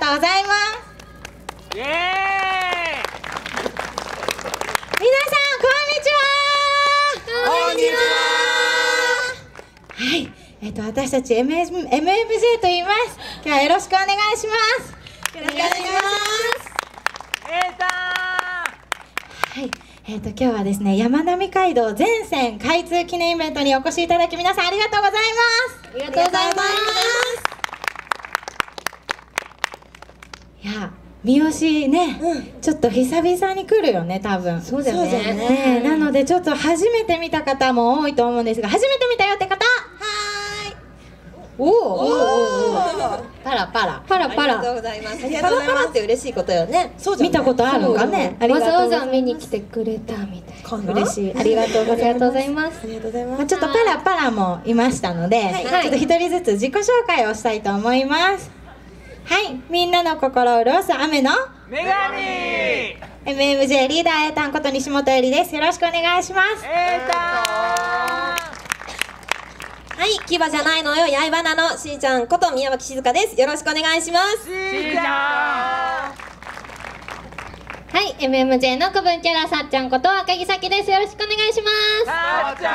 とうございます。 イエーイ。 皆さんこんにちは。 こんにちは。 はい、私たち MMJ と言います。今日はよろしくお願いします。よろしくお願いします。はい、今日はですね、山並街道全線開通記念イベントにお越しいただき皆さんありがとうございます。 ありがとうございます。 いや、三好ね、ちょっと久々に来るよね、多分。 そうだよね。 ね、なのでちょっと初めて見た方も多いと思うんですが、初めて見たよって方、おお、パラパラパラパありがとうラ、 ございます。パラパラって嬉しいことよね。 見たことあるのかね。 わざわざ見に来てくれたみたいな。 嬉しい、ありがとうございます。 ありがとうございます。 ちょっとパラパラもいましたので、ちょっと一人ずつ自己紹介をしたいと思います。はい、みんなの心を潤す雨の女神 MMJ リーダー、たんこと西本えりです。よろしくお願いします。 はい、牙じゃないのよ、やいばなのしーちゃんこと宮脇静香です。よろしくお願いします。 しーちゃん。 はい、MMJ の古文キャラさっちゃんこと赤木咲です。よろしくお願いします。 さっちゃ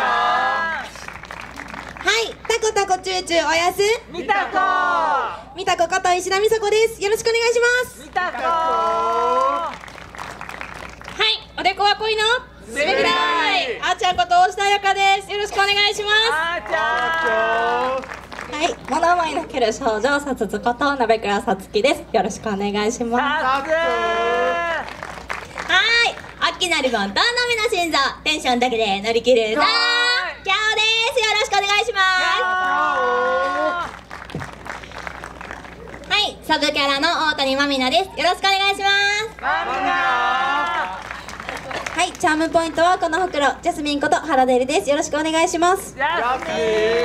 はい、タコタコチューチューおやすん。みたこ。 みたここと石田美佐子です。よろしくお願いします。 みたこ。 はい、おでこは恋の滑り台。 あーちゃんこと大下彩香です。よろしくお願いします。 あーちゃん。 はい、物思いのける少女さつつこと鍋倉さつきです。よろしくお願いします。 さつ。 はい、おっきなリボンとのみの心臓、テンションだけで乗り切るぞー。キャオです。よろしくお願いします。はい、サブキャラの大谷まみなです。よろしくお願いします。はい、チャームポイントはこのほくろ、ジャスミンこと原田絵里です。よろしくお願いします。 ジャスミ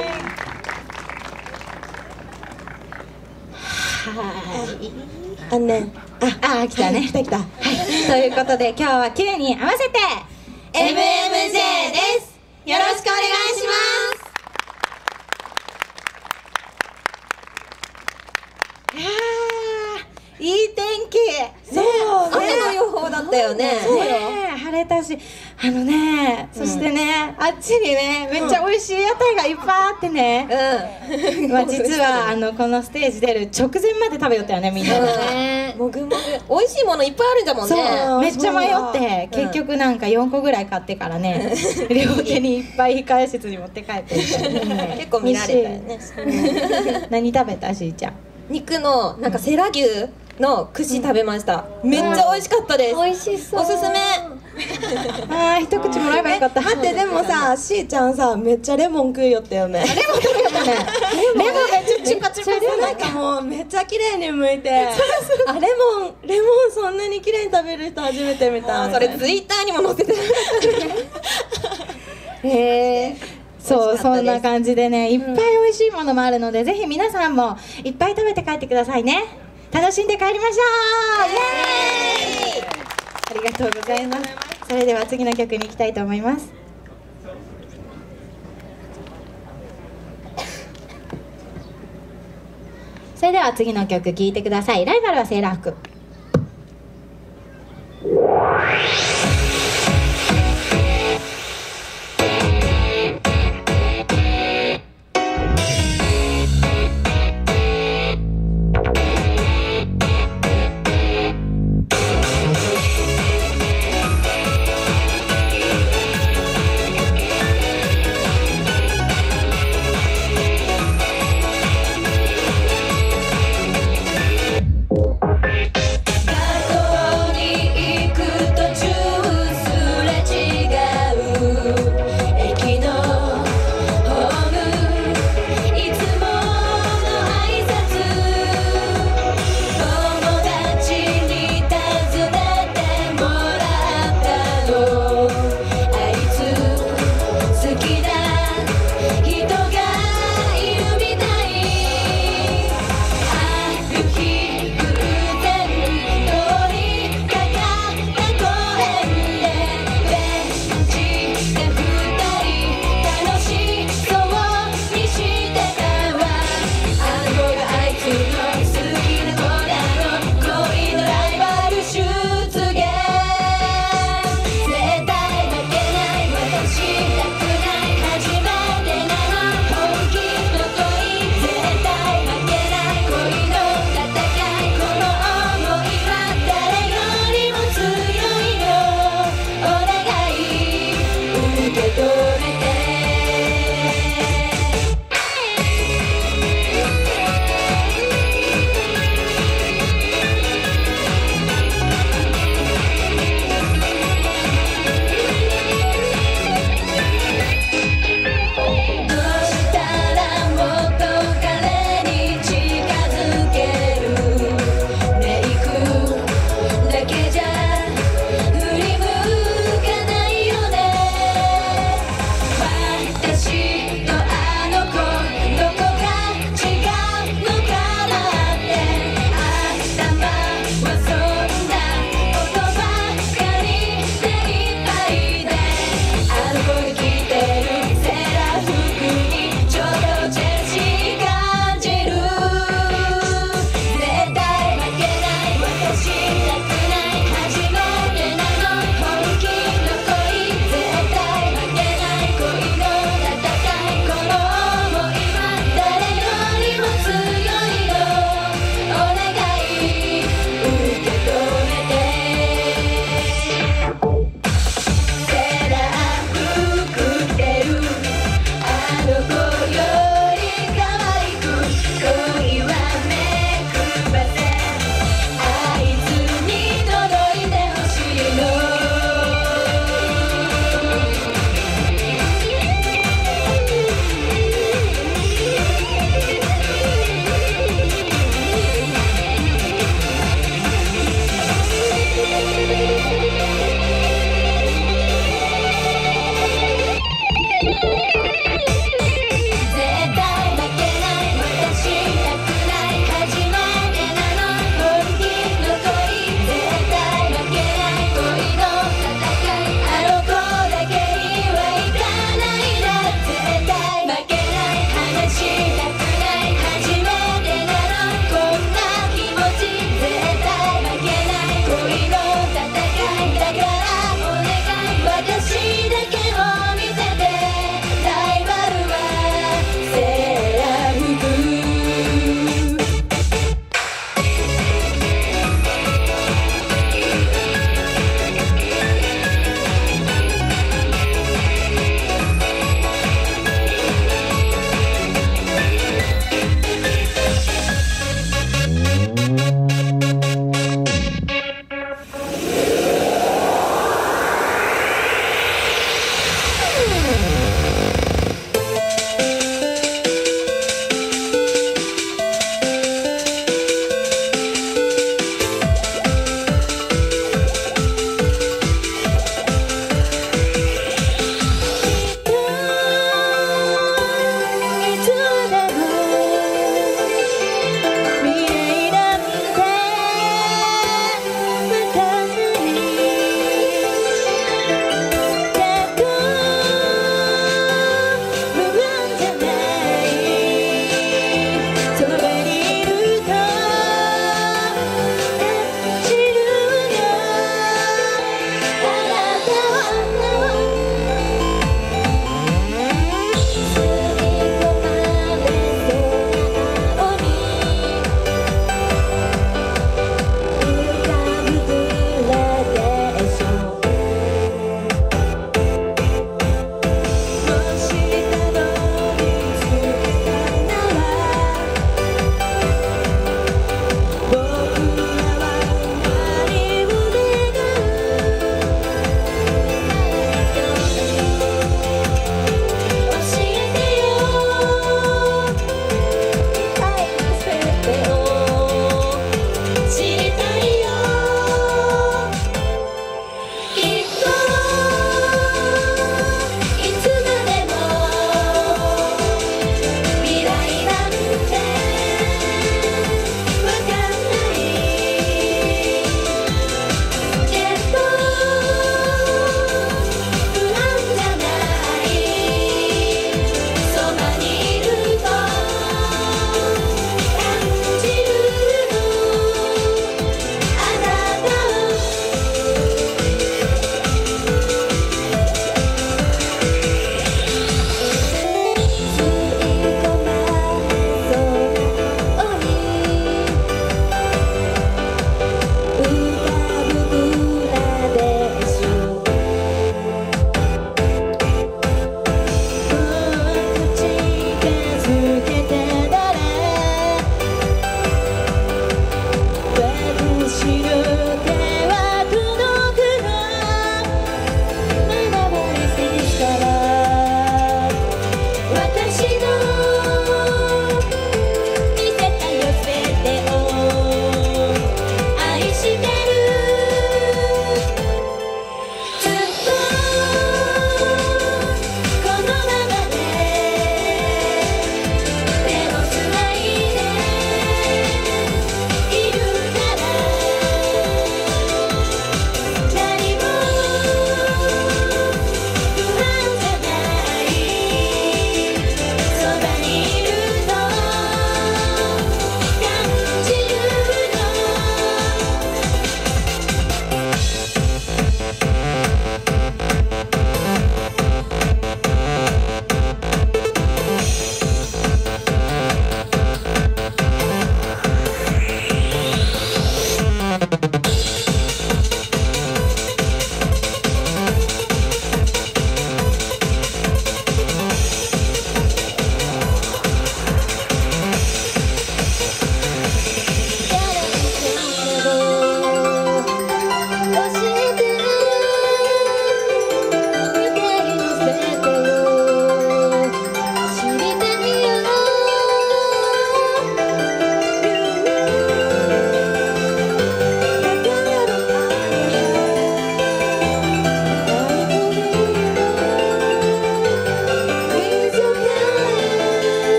ン。 来たね、来た来た。はい、ということで今日は9に合わせて MMJ です。よろしくお願いします。 いい天気。 そう、雨の予報だったよね。 そうよ、晴れたし、そしてね、あっちにね、めっちゃ美味しい屋台がいっぱいあってね、まあ実はこのステージ出る直前まで食べよったよね、みんな。 もぐもぐ、美味しいものいっぱいあるんだもんね。 そう、めっちゃ迷って結局なんか4個ぐらい買ってからね、両手にいっぱい控え室に持って帰ってみたいな。 結構見られたよね。 何食べたしーちゃん？ 肉のなんかセラ牛の串食べました。めっちゃ美味しかったです。 美味しそう。 おすすめ。 一口もらえばよかった。 待って、でもさ、しーちゃんさ、めっちゃレモン食いよったよね。 レモン食べたね。レモンめっちゃチュカチュカでなんかもうめっちゃ綺麗に剥いて、レモンそんなに綺麗に食べる人初めて見た。 それツイッターにも載せてなかった。 そう、そんな感じでね、いっぱい美味しいものもあるので、ぜひ皆さんもいっぱい食べて帰ってくださいね。楽しんで帰りましょう。イエーイ。ありがとうございます。それでは次の曲に行きたいと思います。それでは次の曲聴いてください。ライバルはセーラー服。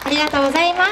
ありがとうございます。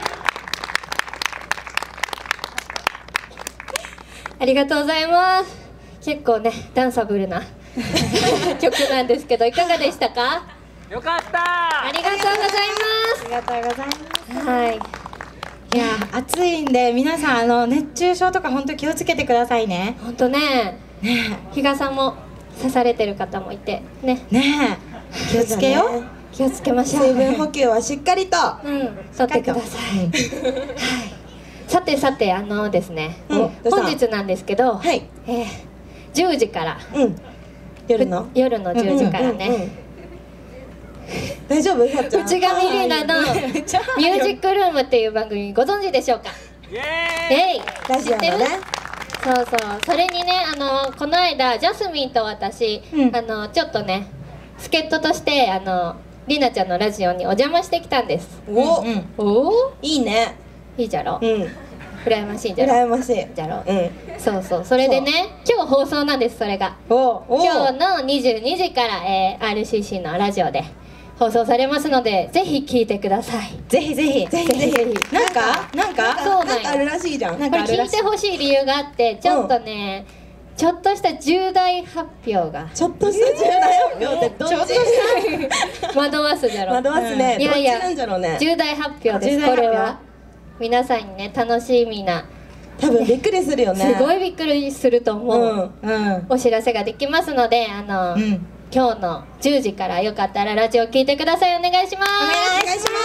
ありがとうございます。結構ねダンサブルな曲なんですけどいかがでしたか？ よかったありがとうございありがとうございます。 ます。はい。 いや暑いんで皆さん熱中症とか本当気をつけてくださいね。 本当ね、 ね日傘も刺されてる方もいてね、 えねえ気をつけよう。 気をつけましょう。 水分補給はしっかりと。 取ってください。はい。さてさてですね、 どうした本日なんですけど、 はい。 10時から夜の。 夜の10時からね、 うんうんうん大丈夫さっちゃん。 内上里奈のミュージックルームっていう番組ご存知でしょうか？ イエーイラジオのね。 そうそう、それにねこの間ジャスミンと私、 うんちょっとね助っ人としてりなちゃんのラジオにお邪魔してきたんです。 お、 うんおお、 いいね。 いいじゃろ、 うん。 羨ましいじゃろ羨ましい。 じゃろ、 うん。 そうそう、それでね今日放送なんです。それがお、 今日の22時から、RCC のラジオで放送されますのでぜひ聞いてください。 ぜひぜひぜひぜひ。 なんかそうなんよなんかあるらしいじゃん。 なんこれ聞いかあるらしいてほしい理由があってちょっとね、ちょっとした重大発表がちょっとした重大発表ってどっち？ ちょっとした惑わすじゃろ。 惑わすね。 いやいやどっちなんじゃろうね。 重大発表です。 重大発表これは皆さんにね楽しみな、 多分びっくりするよね。 すごいびっくりすると思う、 うんお知らせができますのでうん今日の10時からよかったらラジオ聞いてください。お願いします。 お願いします。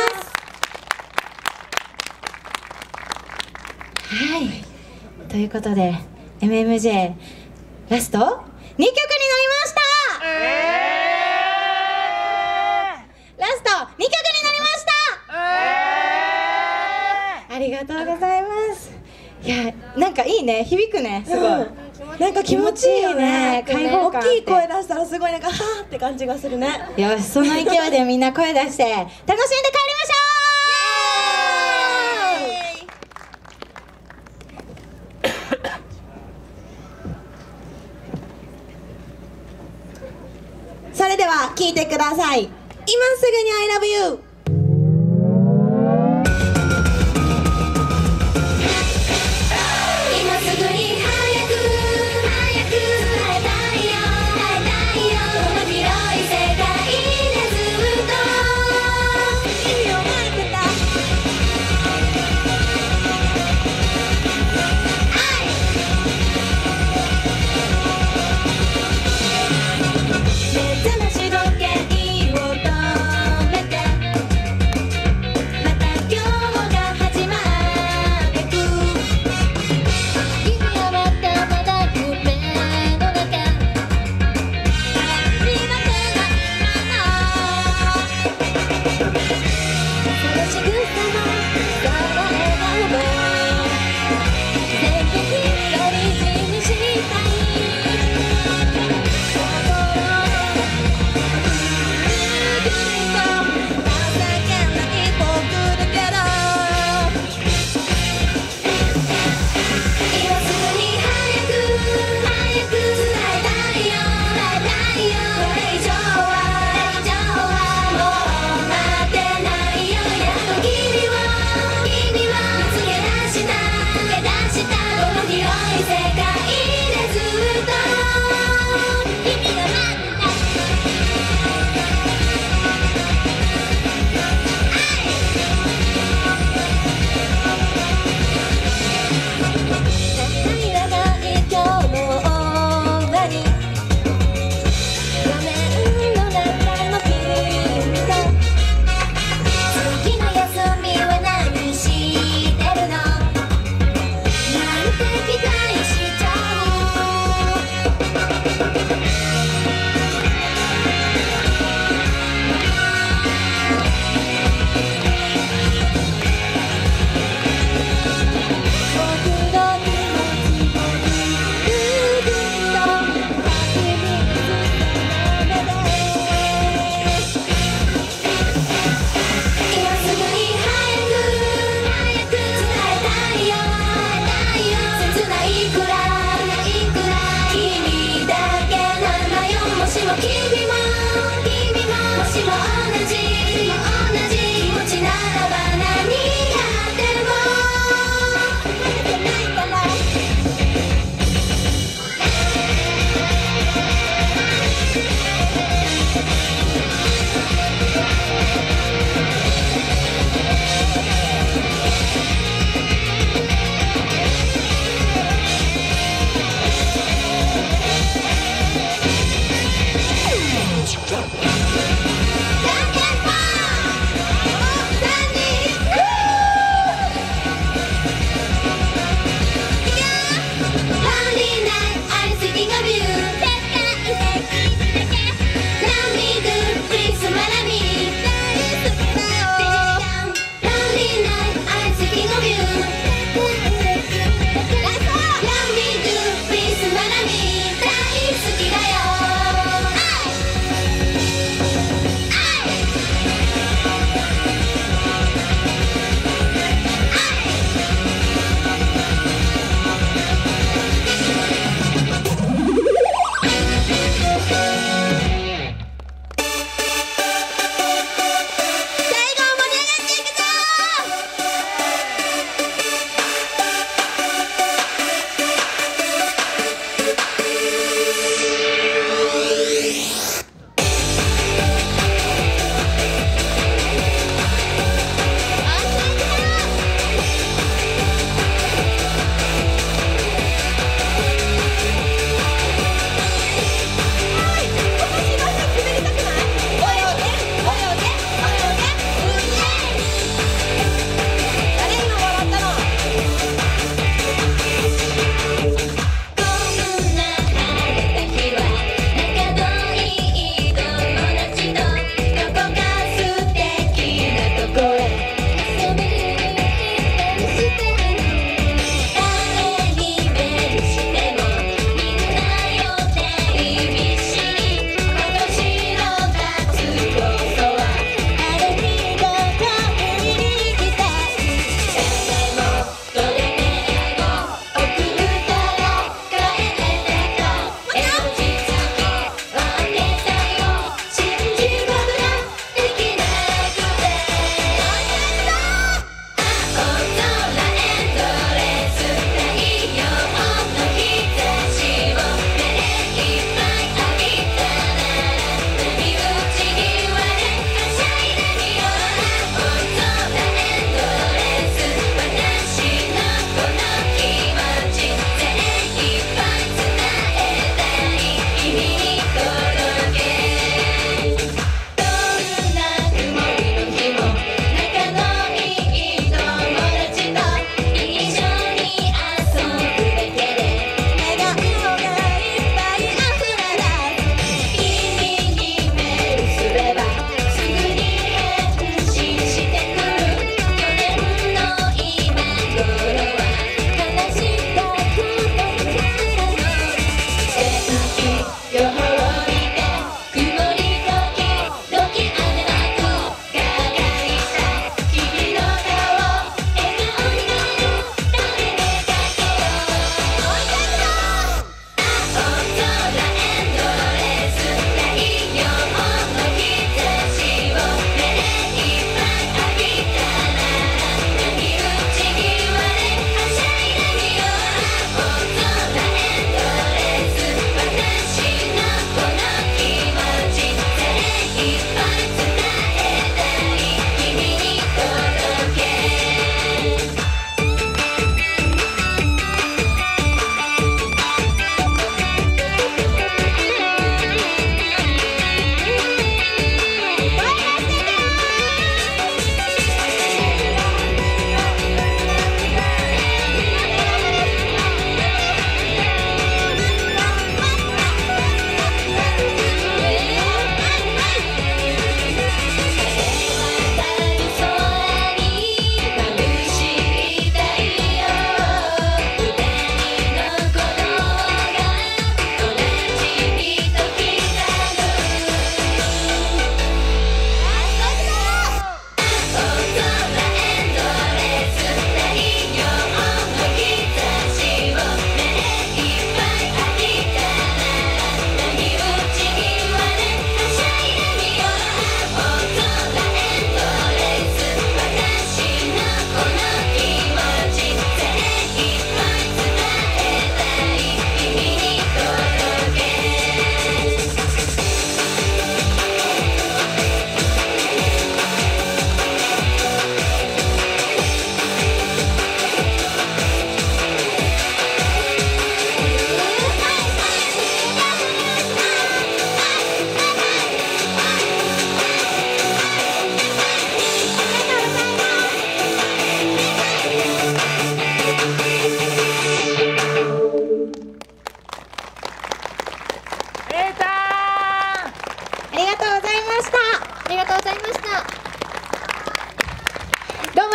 はいということで MMJ ラスト2曲になりましたラスト2曲になりましたありがとうございます。いやなんかいいね、響くね、すごい、 なんか気持ちいいよね。 気持ちいいね開放感あって大きい声出したらすごいなんかはーって感じがするね。 よしその勢いでみんな声出して楽しんで帰りましょそれでは聞いてください。今すぐに I love you。 今すぐに早く伝えたいよこの広い世界でずっと君を待ってた目覚まし時計を止めて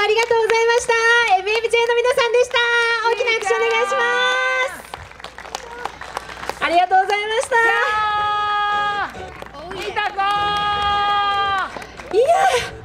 りがとうございました。 MMJ の皆さんでした。大きな拍手お願いします。ありがとうございました。 いた子いや